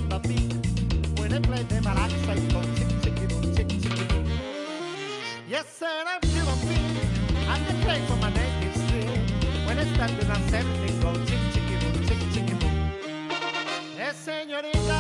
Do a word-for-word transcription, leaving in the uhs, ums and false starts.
on the beat. When they play them, I like say go chick chicky boom, chick chicky boom. Yes, sir, I'm Cubo. I'm the place for my native still. When it's standing on everything go chick chicky boom, chick chicky boom. Yes, señorita.